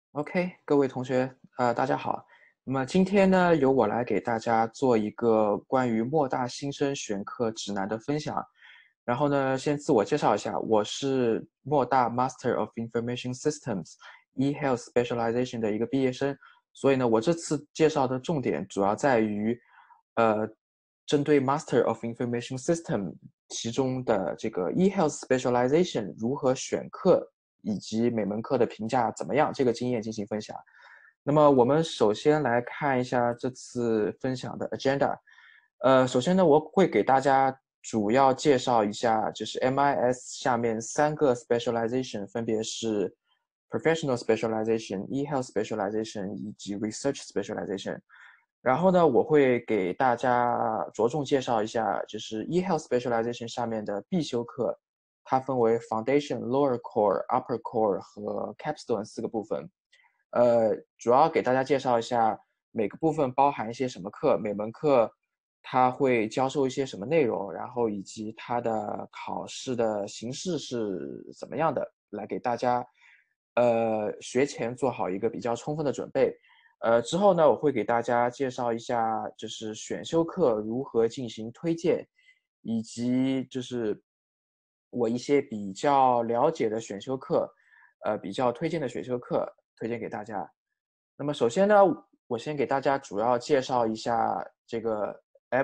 OK，各位同学，大家好。那么今天呢，由我来给大家做一个关于莫大新生选课指南的分享。然后呢，先自我介绍一下，我是莫大 Master of Information Systems eHealth Specialization 的一个毕业生。所以呢，我这次介绍的重点主要在于，呃，针对 Master of Information System 其中的这个 eHealth Specialization 如何选课，以及每门课的评价怎么样，这个经验进行分享。那么我们首先来看一下这次分享的 agenda。首先呢，我会给大家主要介绍一下，就是 MIS 下面3个 specialization，分别是 professional specialization、e-health specialization 以及 research specialization。然后呢，我会给大家着重介绍一下，就是 e-health specialization 下面的必修课，它分为 foundation、lower core、upper core 和 capstone 4个部分。主要给大家介绍一下每个部分包含一些什么课，每门课它会教授一些什么内容，然后以及它的考试的形式是怎么样的，来给大家学前做好一个比较充分的准备。之后呢，我会给大家介绍一下，就是选修课如何进行推荐，以及就是我一些比较了解的选修课，比较推荐的选修课推荐给大家。那么首先呢，我先给大家主要介绍一下这个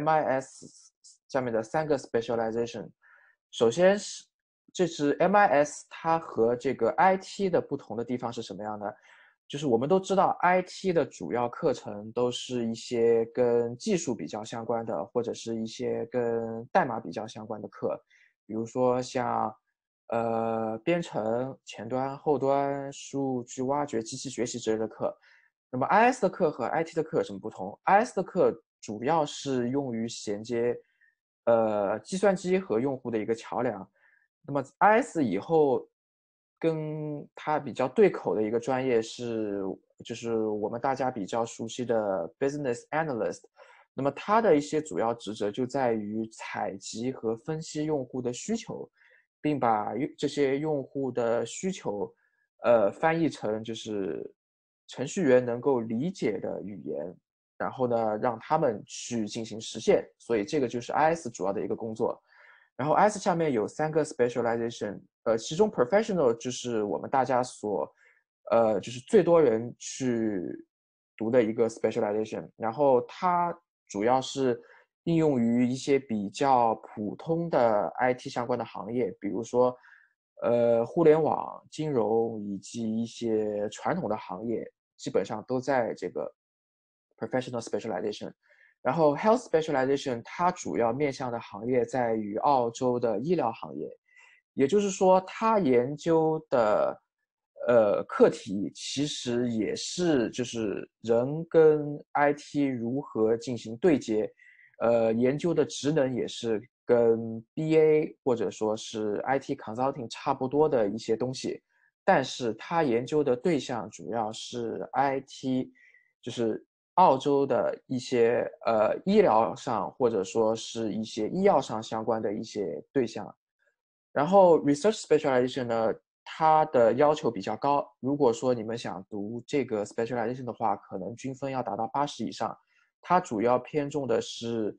MIS 下面的3个 specialization。首先是这是 MIS，它和这个 IT 的不同的地方是什么样呢？就是我们都知道 IT 的主要课程都是一些跟技术比较相关的，或者是一些跟代码比较相关的课，比如说像编程、前端、后端、数据挖掘、机器学习之类的课。那么 IS 的课和 IT 的课有什么不同？IS 的课主要是用于衔接计算机和用户的一个桥梁。那么 IS 以后跟它比较对口的一个专业是，就是我们大家比较熟悉的 Business Analyst。那么它的一些主要职责就在于采集和分析用户的需求，并把这些用户的需求，翻译成就是程序员能够理解的语言，然后呢，让他们去进行实现。所以这个就是 IS 主要的一个工作。然后 IS 下面有3个 specialization，其中 professional 就是我们大家所，就是最多人去读的一个 specialization，然后它主要是应用于一些比较普通的 IT 相关的行业，比如说，互联网、金融以及一些传统的行业，基本上都在这个 professional specialization。然后 health specialization 它主要面向的行业在于澳洲的医疗行业，也就是说，它研究的课题其实也是就是人跟 IT 如何进行对接，研究的职能也是跟 BA 或者说是 IT consulting 差不多的一些东西，但是它研究的对象主要是 IT，就是澳洲的一些医疗上或者说是一些医药上相关的一些对象。然后 research specialization 呢，它的要求比较高。如果说你们想读这个 specialization 的话，可能均分要达到80以上。它主要偏重的是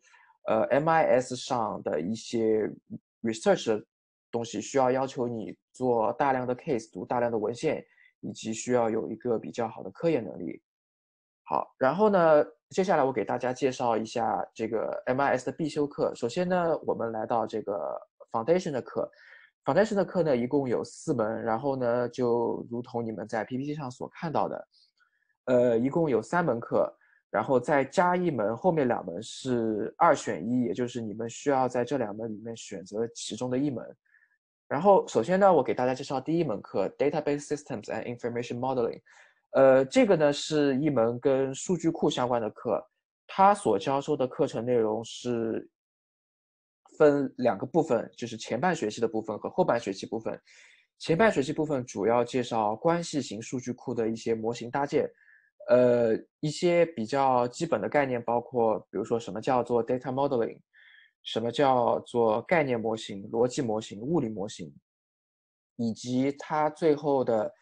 MIS 上的一些 research 的东西，需要要求你做大量的 case，读大量的文献，以及需要有一个比较好的科研能力。好，然后呢，接下来我给大家介绍一下这个 MIS 的必修课。首先呢，我们来到这个 Foundation 的课。Foundation 的课呢，一共有4门，然后呢，就如同你们在 PPT 上所看到的，一共有3门课，然后再加一门，后面2门是2选1，也就是你们需要在这2门里面选择其中的一门。然后首先呢，我给大家介绍第一门课 Database Systems and Information Modeling。这个呢是一门跟数据库相关的课，它所教授的课程内容是分2个部分，就是前半学期的部分和后半学期部分。前半学期部分主要介绍关系型数据库的一些模型搭建，一些比较基本的概念包括，比如说什么叫做 data modeling，什么叫做概念模型、逻辑模型、物理模型，以及它最后的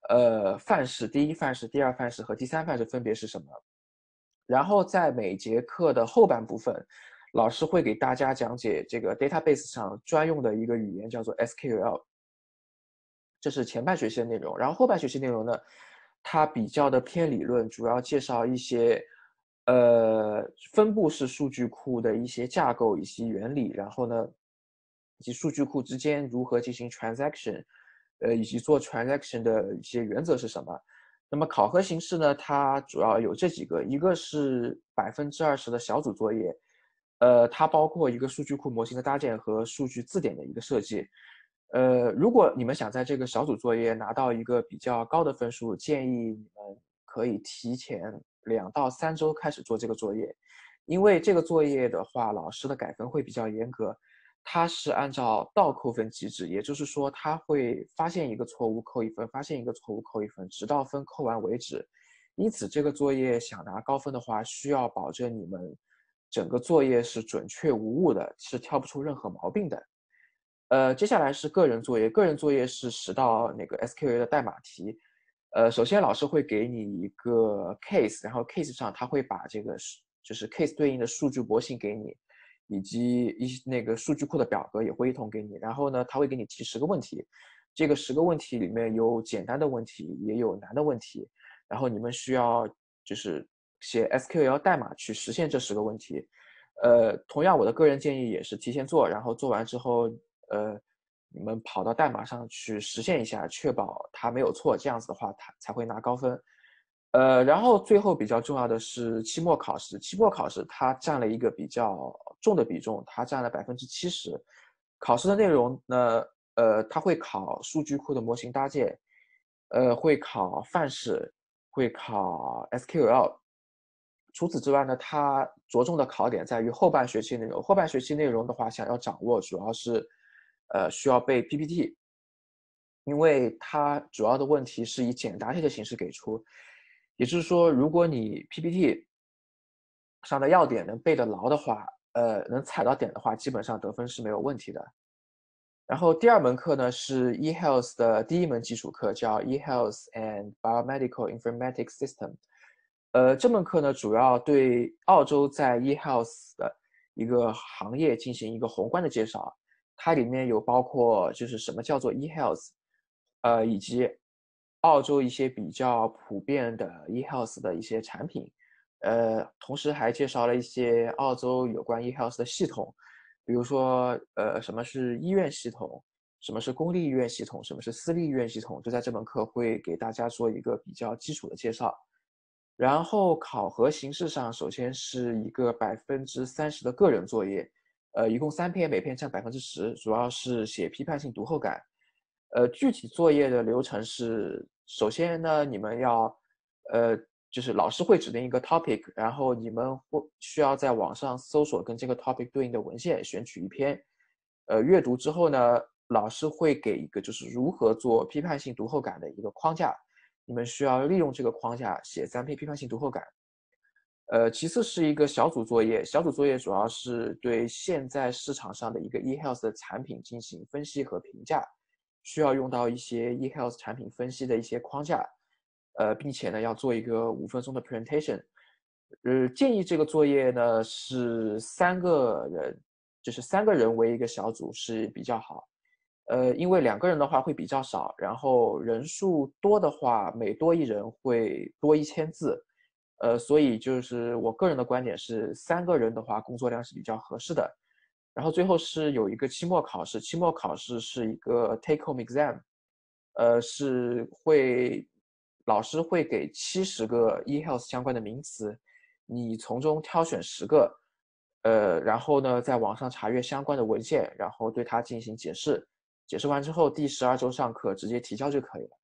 范式，第一范式、第二范式和第三范式分别是什么。然后在每节课的后半部分，老师会给大家讲解这个 database 上专用的一个语言，叫做 SQL。这是前半学期的内容。然后后半学期内容呢，它比较的偏理论，主要介绍一些分布式数据库的一些架构以及原理，然后呢，以及数据库之间如何进行 transaction，以及做 transaction 的一些原则是什么。那么考核形式呢，它主要有这几个，一个是20%的小组作业，它包括一个数据库模型的搭建和数据字典的一个设计。如果你们想在这个小组作业拿到一个比较高的分数，建议你们可以提前2到3周开始做这个作业，因为这个作业的话，老师的改分会比较严格，它是按照倒扣分机制，也就是说，它会发现一个错误扣1分，发现一个错误扣1分，直到分扣完为止。因此，这个作业想拿高分的话，需要保证你们整个作业是准确无误的，是挑不出任何毛病的。接下来是个人作业，个人作业是10道那个 SQL 的代码题。首先老师会给你一个 case， 然后 case 上他会把这个就是 case 对应的数据模型给你，以及那个数据库的表格也会一同给你。然后呢，他会给你提10个问题，这个10个问题里面有简单的问题，也有难的问题。然后你们需要就是写 SQL 代码去实现这10个问题。同样我的个人建议也是提前做，然后做完之后，你们跑到代码上去实现一下，确保它没有错，这样子的话，它才会拿高分。然后最后比较重要的是期末考试，期末考试它占了一个比较重的比重，它占了70%。考试的内容呢，它会考数据库的模型搭建，会考范式，会考 SQL。除此之外呢，它着重的考点在于后半学期内容。后半学期内容的话，想要掌握主要是，需要背 PPT，因为它主要的问题是以简答题的形式给出。也就是说，如果你 PPT 上的要点能背得牢的话，能踩到点的话，基本上得分是没有问题的。然后第2门课呢是 eHealth 的第1门基础课，叫 eHealth and Biomedical Informatics System。这门课呢主要对澳洲在 eHealth 的一个行业进行一个宏观的介绍，它里面有包括就是什么叫做 eHealth，以及澳洲一些比较普遍的 eHealth 的一些产品，同时还介绍了一些澳洲有关 eHealth 的系统。比如说，什么是医院系统，什么是公立医院系统，什么是私立医院系统，就在这门课会给大家做一个比较基础的介绍。然后考核形式上，首先是一个30%的个人作业，一共3篇，每篇占10%，主要是写批判性读后感。具体作业的流程是，首先呢，你们要，呃，就是老师会指定一个 topic，然后你们需要在网上搜索跟这个 topic 对应的文献，选取一篇，阅读之后呢，老师会给一个就是如何做批判性读后感的一个框架，你们需要利用这个框架写3篇批判性读后感。其次是一个小组作业，小组作业主要是对现在市场上的一个 eHealth 的产品进行分析和评价，需要用到一些 eHealth 产品分析的一些框架，并且呢要做一个5分钟的 presentation。建议这个作业呢是3个人，就是3个人为一个小组是比较好。因为2个人的话会比较少，然后人数多的话，每多1人会多1000字。所以就是我个人的观点是3个人的话，工作量是比较合适的。然后最后是有一个期末考试，期末考试是一个 take home exam，是老师会给70个 eHealth 相关的名词，你从中挑选10个，然后呢在网上查阅相关的文献，然后对它进行解释，解释完之后第12周上课直接提交就可以了。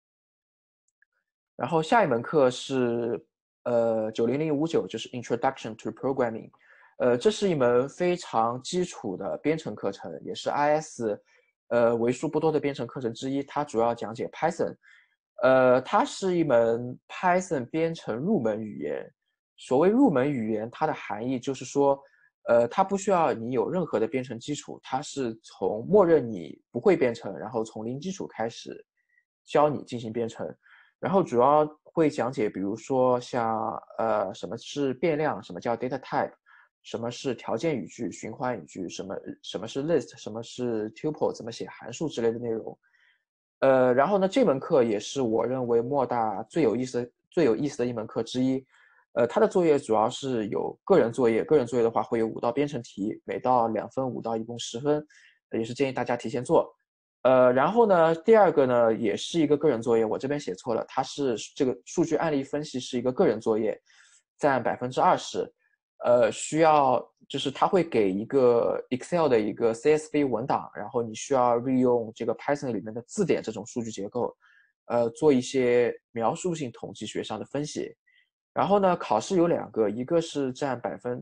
然后下一门课是90059，就是 Introduction to Programming。这是一门非常基础的编程课程，也是 IS 为数不多的编程课程之一。它主要讲解 Python。它是一门 Python 编程入门语言。所谓入门语言，它的含义就是说，它不需要你有任何的编程基础，它是从默认你不会编程，然后从零基础开始教你进行编程，然后主要会讲解，比如说像什么是变量，什么叫 data type，什么是条件语句、循环语句，什么是 list，什么是 tuple，怎么写函数之类的内容。然后呢，这门课也是我认为莫大最有意思的一门课之一。它的作业主要是有个人作业，个人作业的话会有5道编程题，每道2分，5道一共10分，也是建议大家提前做。然后呢，第二个呢也是一个个人作业，我这边写错了，它是这个数据案例分析是一个个人作业，占20%。需要就是它会给一个 Excel 的一个 CSV 文档，然后你需要利用这个 Python 里面的字典这种数据结构，做一些描述性统计学上的分析。然后呢，考试有2个，一个是占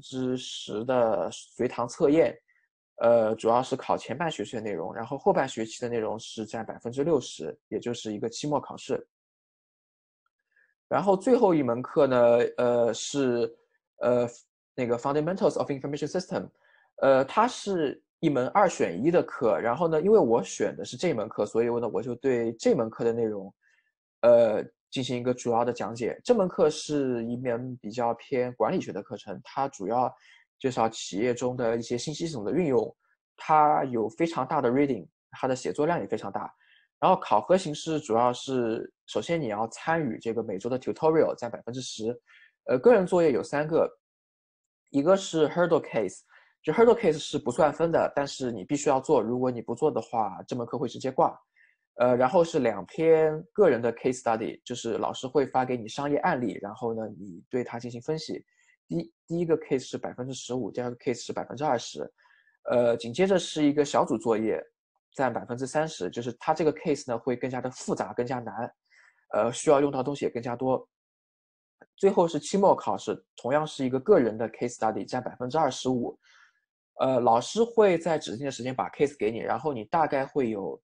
10%的随堂测验，主要是考前半学期的内容，然后后半学期的内容是占60%，也就是一个期末考试。然后最后一门课呢，是那个 Fundamentals of Information System，它是一门2选1的课。然后呢，因为我选的是这门课，所以呢，我就对这门课的内容，进行一个主要的讲解。这门课是一门比较偏管理学的课程，它主要介绍企业中的一些信息系统的运用，它有非常大的 reading，它的写作量也非常大。然后考核形式主要是，首先你要参与这个每周的 tutorial， 占10%。个人作业有3个，一个是 hurdle case， 就 hurdle case 是不算分的，但是你必须要做，如果你不做的话，这门课会直接挂。然后是2篇个人的 case study， 就是老师会发给你商业案例，然后呢，你对它进行分析。第一个 case 是15%，第二个 case 是20%。紧接着是一个小组作业，占30%，就是它这个 case 呢会更加的复杂，更加难，需要用到东西也更加多。最后是期末考试，同样是一个个人的 case study， 占25%。老师会在指定的时间把 case 给你，然后你大概会有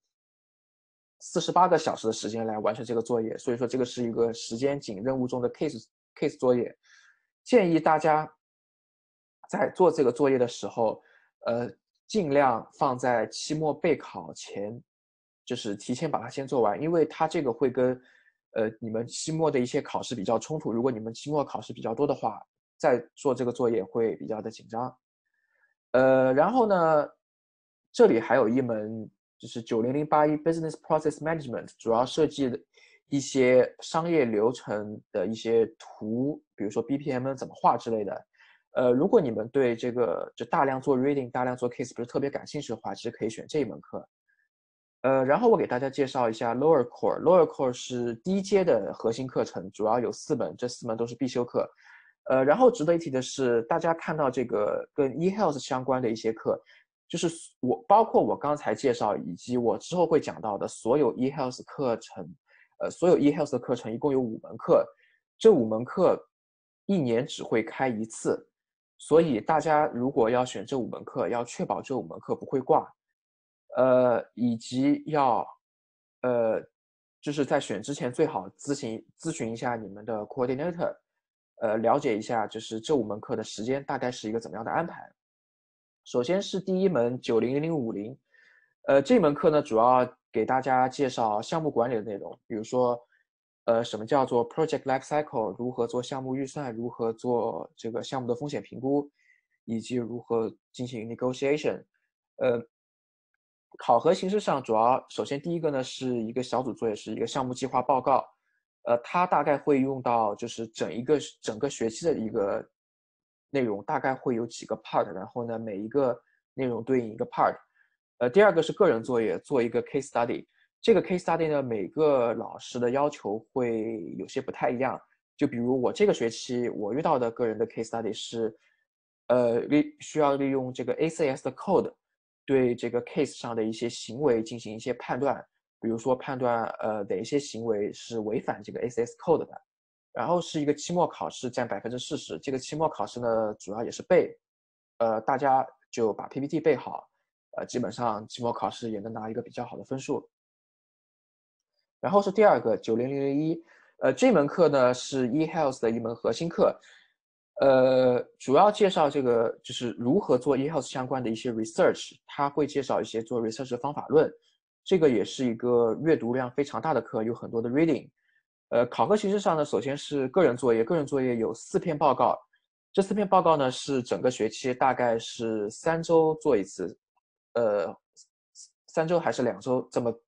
48个小时的时间来完成这个作业，所以说这个是一个时间紧任务中的 case 作业。建议大家在做这个作业的时候，尽量放在期末备考前，就是提前把它先做完，因为它这个会跟你们期末的一些考试比较冲突。如果你们期末考试比较多的话，再做这个作业会比较的紧张。然后呢，这里还有一门就是90081 Business Process Management， 主要设计的一些商业流程的一些图，比如说 BPM 怎么画之类的。如果你们对这个就大量做 reading、大量做 case 不是特别感兴趣的话，其实可以选这一门课。然后我给大家介绍一下 Lower Core。Lower Core 是低阶的核心课程，主要有4门，这4门都是必修课。然后值得一提的是，大家看到这个跟 eHealth 相关的一些课，就是包括我刚才介绍以及我之后会讲到的所有 eHealth 课程，所有 eHealth 的课程一共有5门课，这5门课一年只会开1次，所以大家如果要选这5门课，要确保这5门课不会挂。以及要，就是在选之前最好咨询一下你们的 coordinator，了解一下就是这5门课的时间大概是一个怎么样的安排。首先是第一门900050，这门课呢主要给大家介绍项目管理的内容，比如说，什么叫做 project life cycle， 如何做项目预算，如何做这个项目的风险评估，以及如何进行 negotiation。考核形式上主要，首先第一个呢是一个小组作业，是一个项目计划报告，它大概会用到就是整个学期的一个内容，大概会有几个 part， 然后呢每一个内容对应一个 part。第二个是个人作业，做一个 case study。这个 case study 呢，每个老师的要求会有些不太一样。就比如我这个学期我遇到的个人的 case study 是，需要利用这个 ACS 的 code。对这个 case 上的一些行为进行一些判断，比如说判断哪一些行为是违反这个 ACS code 的。然后是一个期末考试占40%，这个期末考试呢主要也是背，大家就把 PPT 背好，基本上期末考试也能拿一个比较好的分数。然后是第二个90001，这门课呢是 eHealth 的一门核心课，主要介绍这个就是如何做 eHealth 相关的一些 research，它会介绍一些做 research 的方法论， 这个也是一个阅读量非常大的课，有很多的 reading。考核形式上呢，首先是个人作业，个人作业有4篇报告，这4篇报告呢是整个学期大概是3周做一次，3周还是2周这么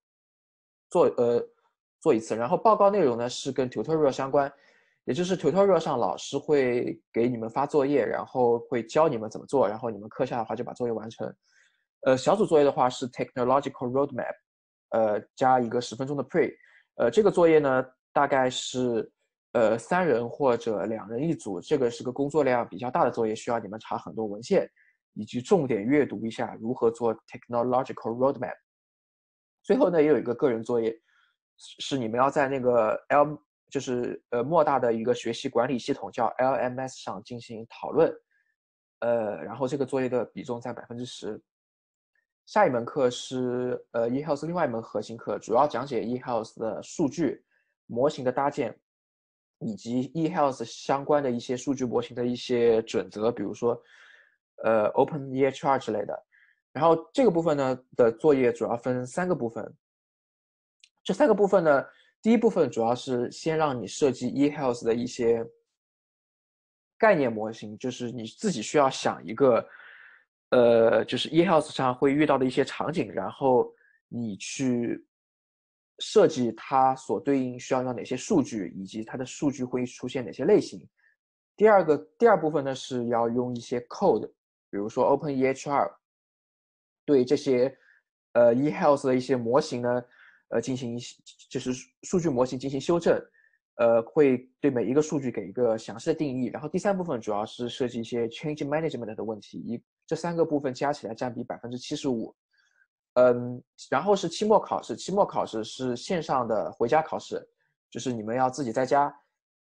做一次，然后报告内容呢是跟 tutorial 相关，也就是 tutorial 上老师会给你们发作业，然后会教你们怎么做，然后你们课下的话就把作业完成。小组作业的话是 technological roadmap，加一个10分钟的 pre，这个作业呢大概是3人或者2人一组，这个是个工作量比较大的作业，需要你们查很多文献，以及重点阅读一下如何做 technological roadmap。最后呢，也有一个个人作业，是你们要在那个莫大的一个学习管理系统叫 LMS 上进行讨论，然后这个作业的比重在10%。下一门课是eHealth 另外一门核心课，主要讲解 eHealth 的数据模型的搭建，以及 eHealth 相关的一些数据模型的一些准则，比如说OpenEHR 之类的。然后这个部分呢的作业主要分3个部分，这3个部分呢，第一部分主要是先让你设计 eHealth 的一些概念模型，就是你自己需要想一个就是 eHealth 上会遇到的一些场景，然后你去设计它所对应需要哪些数据，以及它的数据会出现哪些类型。第二部分呢是要用一些 code， 比如说 OpenEHR， 对这些eHealth 的一些模型呢，进行就是数据模型进行修正，会对每一个数据给一个详细的定义。然后第3部分主要是设计一些 change management 的问题，这3个部分加起来占比75%。然后是期末考试，期末考试是线上的回家考试，就是你们要自己在家，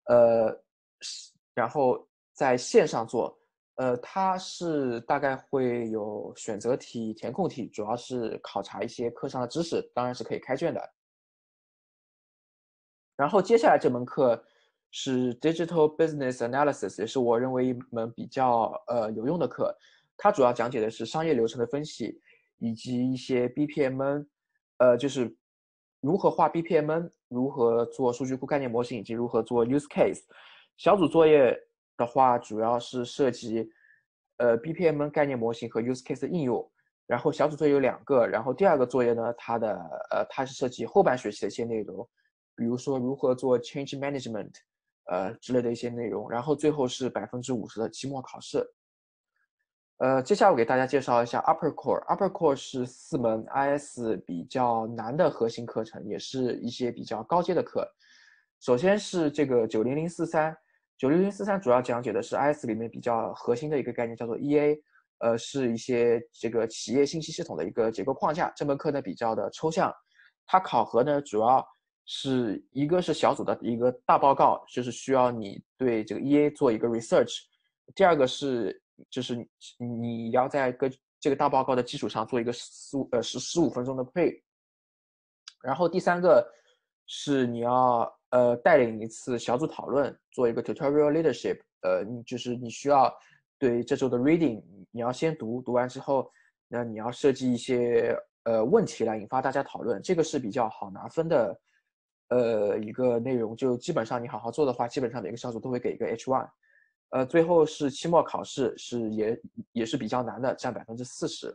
然后在线上做。它是大概会有选择题、填空题，主要是考察一些课上的知识，当然是可以开卷的。然后接下来这门课是 Digital Business Analysis， 也是我认为一门比较有用的课。它主要讲解的是商业流程的分析，以及一些 BPMN，就是如何画 BPMN， 如何做数据库概念模型，以及如何做 use case。小组作业的话，主要是涉及BPMN 概念模型和 use case 的应用。然后小组作业有2个，然后第2个作业呢，它是涉及后半学期的一些内容。比如说如何做 change management，之类的一些内容，然后最后是50%的期末考试。接下来我给大家介绍一下 Upper Core。Upper Core 是4门 IS 比较难的核心课程，也是一些比较高阶的课。首先是这个90043，90043主要讲解的是 IS 里面比较核心的一个概念，叫做 EA，是一些这个企业信息系统的一个结构框架。这门课呢比较的抽象，它考核呢主要是一个是小组的一个大报告，就是需要你对这个 EA 做一个 research。第2个是就是你要在这个大报告的基础上做一个15分钟的 pre。然后第3个是你要带领一次小组讨论，做一个 tutorial leadership。就是你需要对这周的 reading， 你要先读完之后，那你要设计一些问题来引发大家讨论，这个是比较好拿分的一个内容，就基本上你好好做的话，基本上每个小组都会给一个 H1。最后是期末考试，也是比较难的，占40%。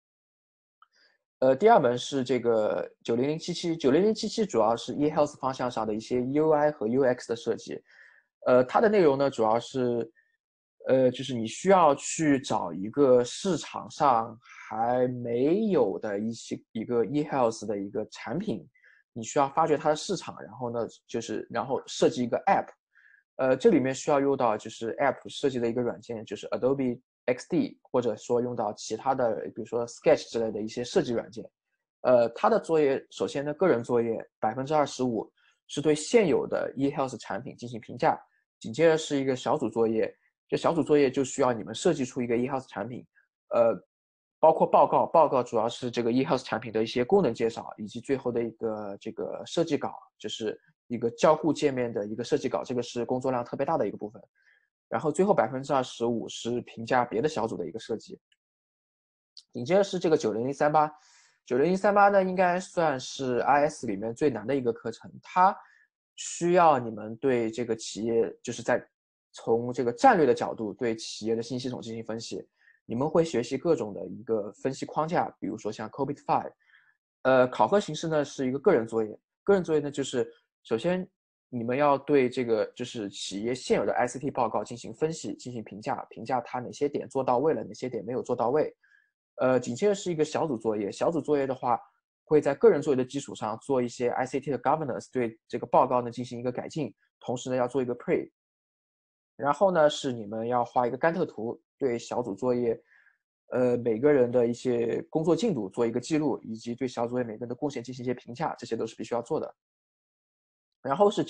第2门是这个9077主要是 eHealth 方向上的一些 UI 和 UX 的设计。它的内容呢主要是就是你需要去找一个市场上还没有的一个 eHealth 的一个产品，你需要发掘它的市场，然后呢然后设计一个 App。这里面需要用到就是 App 设计的一个软件，就是 Adobe XD， 或者说用到其他的，比如说 Sketch 之类的一些设计软件。它的作业首先呢，个人作业25%是对现有的 eHealth 产品进行评价，紧接着是一个小组作业，这小组作业就需要你们设计出一个 eHealth 产品，包括报告主要是这个 eHealth 产品的一些功能介绍，以及最后的一个这个设计稿，就是一个交互界面的一个设计稿，这个是工作量特别大的一个部分。然后最后25%是评价别的小组的一个设计。紧接着是这个9038， 90038呢，应该算是 IS 里面最难的一个课程，它需要你们对这个企业，就是从这个战略的角度对企业的信息系统进行分析。你们会学习各种的一个分析框架，比如说像 COBIT5。考核形式呢是一个个人作业，个人作业呢就是首先你们要对这个就是企业现有的 ICT 报告进行分析、进行评价，评价它哪些点做到位了，哪些点没有做到位。紧接着是一个小组作业，小组作业的话会在个人作业的基础上做一些 ICT 的 governance，对这个报告呢进行一个改进，同时呢要做一个 pre。然后呢是你们要画一个甘特图，对小组作业，每个人的一些工作进度做一个记录，以及对小组作业每个人的贡献进行一些评价，这些都是必须要做的。然后是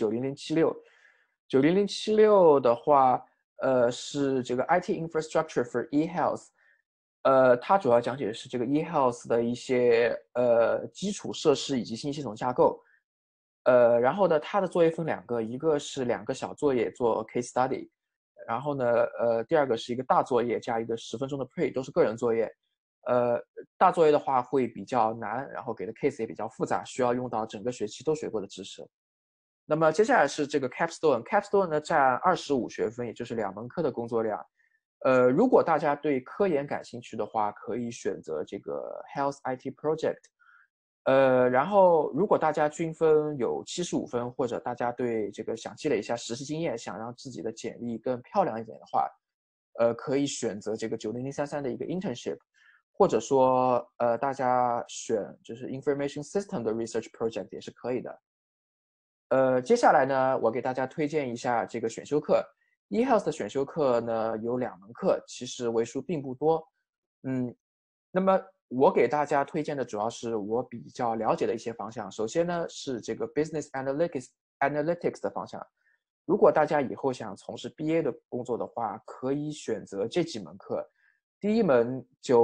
90076的话，是这个 IT Infrastructure for eHealth，它主要讲解的是这个 eHealth 的一些基础设施以及信息系统架构。然后呢，它的作业分两个，一个是2个小作业做 case study，然后呢，第二个是一个大作业加一个10分钟的 pre， 都是个人作业。大作业的话会比较难，然后给的 case 也比较复杂，需要用到整个学期都学过的知识。那么接下来是这个 capstone 呢占25学分，也就是2门课的工作量。如果大家对科研感兴趣的话，可以选择这个 Health IT Project。然后如果大家均分有75分，或者大家对这个想积累一下实习经验，想让自己的简历更漂亮一点的话，可以选择这个90033的一个 internship，或者说大家选就是 Information System 的 Research Project 也是可以的。接下来呢，我给大家推荐一下这个选修课。eHealth 的选修课呢有2门课，其实为数并不多。那么我给大家推荐的主要是我比较了解的一些方向。首先呢是这个 Business Analytics 的方向。如果大家以后想从事 BA 的工作的话，可以选择这几门课。第一门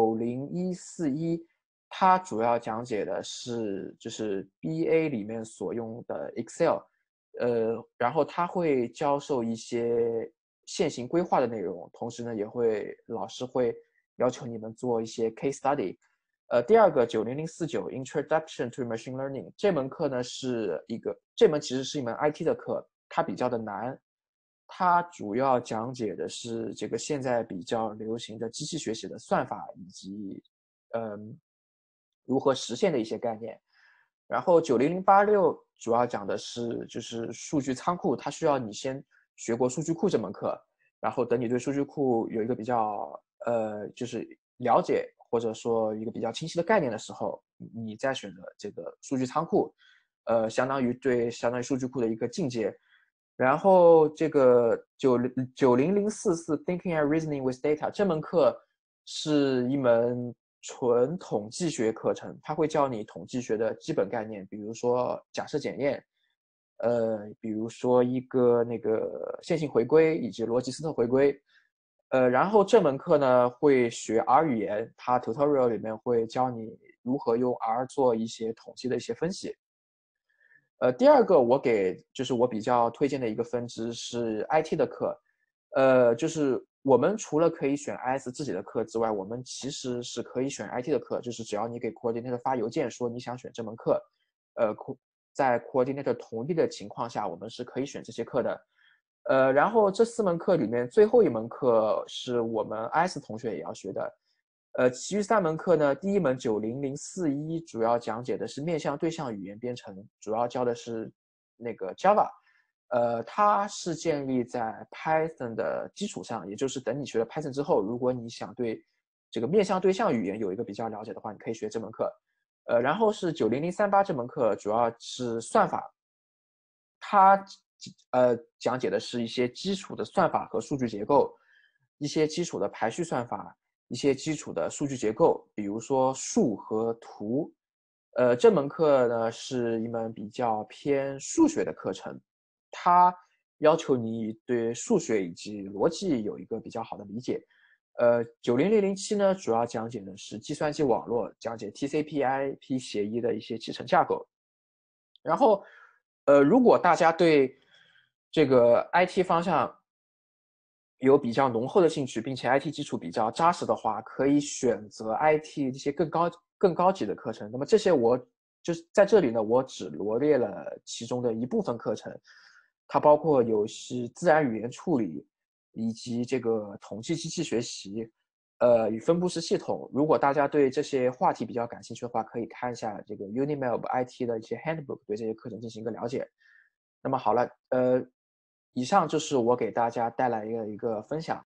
90141，它主要讲解的是就是 BA 里面所用的 Excel，然后它会教授一些线性规划的内容，同时呢老师会要求你们做一些 case study。第二个90049 Introduction to Machine Learning 这门课呢这门其实是一门 IT 的课，它比较的难。它主要讲解的是这个现在比较流行的机器学习的算法以及如何实现的一些概念。然后90086主要讲的是就是数据仓库，它需要你先学过数据库这门课，然后等你对数据库有一个比较就是了解或者说一个比较清晰的概念的时候，你再选择这个数据仓库，相当于数据库的一个进阶。然后这个90044 Thinking and Reasoning with Data 这门课是一门纯统计学课程，它会教你统计学的基本概念，比如说假设检验，比如说一个那个线性回归以及逻辑斯特回归。然后这门课呢会学 R 语言，它 tutorial 里面会教你如何用 R 做一些统计的一些分析。第二个就是我比较推荐的一个分支是 IT 的课。就是我们除了可以选 IS 自己的课之外，我们其实是可以选 IT 的课，就是只要你给 coordinator 发邮件说你想选这门课，在 coordinator 同意的情况下，我们是可以选这些课的。然后这4门课里面最后一门课是我们 IS 同学也要学的。其余3门课呢，第一门90041主要讲解的是面向对象语言编程，主要教的是那个 Java。它是建立在 Python 的基础上，也就是等你学了 Python 之后，如果你想对这个面向对象语言有一个比较了解的话，你可以学这门课。然后是90038这门课主要是算法，它讲解的是一些基础的算法和数据结构，一些基础的排序算法，一些基础的数据结构，比如说数和图。这门课呢是一门比较偏数学的课程，它要求你对数学以及逻辑有一个比较好的理解。90007呢主要讲解的是计算机网络，讲解 TCP/IP 协议的一些集成架构。然后，如果大家对这个 IT 方向有比较浓厚的兴趣，并且 IT 基础比较扎实的话，可以选择 IT 这些更高级的课程。那么这些我就是在这里呢，我只罗列了其中的一部分课程，它包括有是自然语言处理，以及这个统计机器学习，与分布式系统。如果大家对这些话题比较感兴趣的话，可以看一下这个 Unimelb IT 的一些 handbook，对这些课程进行一个了解。那么好了，以上就是我给大家带来的一个分享。